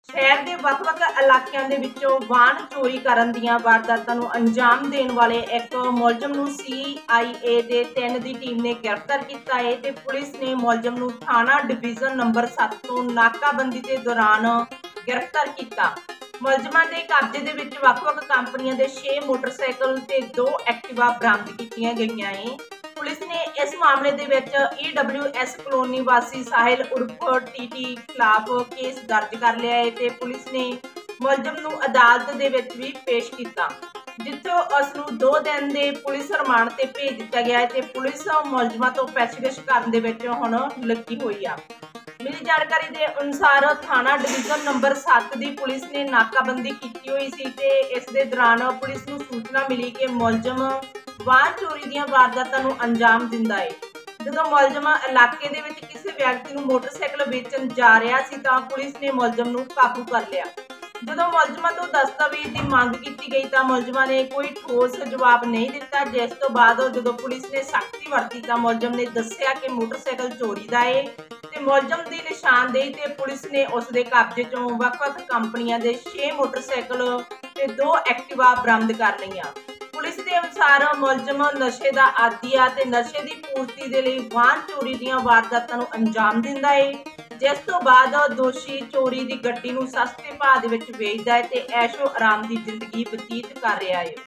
ਸ਼ਹਿਰ ਦੇ ਵੱਖ-ਵੱਖ ਇਲਾਕਿਆਂ ਦੇ ਵਿੱਚੋਂ ਵਾਹਨ ਚੋਰੀ ਕਰਨ ਦੀਆਂ ਵਾਰਦਾਤਾਂ ਨੂੰ ਅੰਜਾਮ ਦੇਣ ਵਾਲੇ ਇੱਕ ਮੁਲਜ਼ਮ ਨੂੰ CIA ਦੇ 3 ਦੀ ਟੀਮ ਨੇ ਗ੍ਰਿਫਤਾਰ ਕੀਤਾ ਹੈ ਤੇ ਪੁਲਿਸ ਨੇ ਮੁਲਜ਼ਮ ਨੂੰ ਥਾਣਾ ਡਿਵੀਜ਼ਨ ਨੰਬਰ 7 ਤੋਂ ਨਾਕਾਬੰਦੀ ਦੇ ਦੌਰਾਨ ਗ੍ਰਿਫਤਾਰ ਕੀਤਾ। ਮੁਲਜ਼ਮਾਂ ਦੇ ਕਬਜ਼ੇ ਦੇ ਵਿੱਚ ਵੱਖ-ਵੱਖ ਕੰਪਨੀਆਂ ਦੇ 6 ਮੋਟਰਸਾਈਕਲ ਤੇ 2 ਐਕਟਿਵਾ ਬਰਾਮਦ ਕੀਤੀਆਂ ਗਈਆਂ ਹੈ। ਪੁਲਿਸ ਨੇ ਇਸ ਮਾਮਲੇ ਦੇ ਵਿੱਚ EWS ਕਲੋਨੀ ਵਾਸੀ ਸਾਹਿਲ ਉਰਫ TT ਖਿਲਾਫ ਕੇਸ ਦਰਜ ਕਰ ਲਿਆ ਹੈ ਤੇ ਪੁਲਿਸ ਨੇ ਮੁਲਜ਼ਮ ਨੂੰ ਅਦਾਲਤ ਦੇ ਵਿੱਚ ਵੀ ਪੇਸ਼ ਕੀਤਾ, ਜਿੱਥੋਂ ਉਸ ਨੂੰ 2 ਦਿਨ ਦੇ ਪੁਲਿਸ ਰਿਮਾਂਡ ਤੇ ਭੇਜ ਦਿੱਤਾ ਗਿਆ ਹੈ ਤੇ ਪੁਲਿਸ ਮੁਲਜ਼ਮਾਂ ਤੋਂ ਪੁੱਛਗਿੱਛ ਕਰਨ ਦੇ ਵਿੱਚ ਹੁਣ ਲੱਗੀ ਹੋਈ ਆ। ਮਿਲੀ ਜਾਣਕਾਰੀ ਦੇ ਅਨੁਸਾਰ ਥਾਣਾ ਡਿਵੀਜ਼ਨ ਨੰਬਰ 7 ਦੀ ਪੁਲਿਸ ਨੇ ਨਾਕਾਬੰਦੀ ਕੀਤੀ ਹੋਈ ਸੀ ਤੇ ਇਸ ਦੇ ਦੌਰਾਨ ਪੁਲਿਸ ਨੂੰ ਸੂਚਨਾ ਮਿਲੀ ਕਿ ਮੁਲਜ਼ਮ ਵਾਹਨ ਚੋਰੀ ਦੀਆਂ ਵਾਰਦਾਤਾਂ ਨੂੰ ਅੰਜਾਮ ਦਿੰਦਾ ਹੈ। ਜਦੋਂ ਮੁਲਜ਼ਮ ਇਲਾਕੇ ਦੇ ਵਿੱਚ ਕਿਸੇ ਵਿਅਕਤੀ ਨੂੰ ਮੋਟਰਸਾਈਕਲ ਵੇਚਣ ਜਾ ਰਿਹਾ ਸੀ ਤਾਂ ਪੁਲਿਸ ਨੇ ਮੁਲਜ਼ਮ ਨੂੰ ਕਾਬੂ ਕਰ ਲਿਆ। ਜਦੋਂ ਮੁਲਜ਼ਮਾਂ ਤੋਂ ਦਸਤਾਵੇਜ਼ ਦੀ ਮੰਗ ਕੀਤੀ ਗਈ ਤਾਂ ਮੁਲਜ਼ਮਾਂ ਨੇ ਕੋਈ ਠੋਸ ਜਵਾਬ ਨਹੀਂ ਦਿੱਤਾ, ਜਿਸ ਤੋਂ ਬਾਅਦ ਜਦੋਂ ਪੁਲਿਸ ਨੇ ਸਖਤੀ ਵਰਤੀ ਤਾਂ ਮੁਲਜ਼ਮ ਨੇ ਦੱਸਿਆ ਕਿ ਮੋਟਰਸਾਈਕਲ ਚੋਰੀ ਦਾ ਹੈ ਤੇ ਮੁਲਜ਼ਮ ਦੀ ਨਿਸ਼ਾਨਦੇਹੀ ਤੇ ਪੁਲਿਸ ਨੇ ਉਸ ਦੇ ਕਬਜ਼ੇ ਚੋਂ ਵੱਖ-ਵੱਖ ਕੰਪਨੀਆਂ ਦੇ 6 ਮੋਟਰਸਾਈਕਲ ਤੇ 2 ਐਕਟਿਵਾ ਬਰਾਮਦ ਕਰ ਲਈਆਂ। ਪੁਲਿਸ ਦੇ ਅਨੁਸਾਰ ਮੁਲਜ਼ਮ ਨਸ਼ੇ ਦਾ ਆਦੀ ਆ ਤੇ ਨਸ਼ੇ ਦੀ ਪੂਰਤੀ ਦੇ ਲਈ ਵਾਹਨ ਚੋਰੀ ਦੀਆਂ ਵਾਰਦਾਤਾਂ ਨੂੰ ਅੰਜਾਮ ਦਿੰਦਾ ਹੈ, ਜਿਸ ਤੋਂ ਬਾਅਦ ਦੋਸ਼ੀ ਚੋਰੀ ਦੀ ਗੱਡੀ ਨੂੰ ਸਸਤੇ ਭਾਅ ਦੇ ਵਿੱਚ ਵੇਚਦਾ ਹੈ ਤੇ ਐਸ਼ੋ ਆਰਾਮ ਦੀ ਜ਼ਿੰਦਗੀ ਬਤੀਤ ਕਰ ਰਿਹਾ ਹੈ।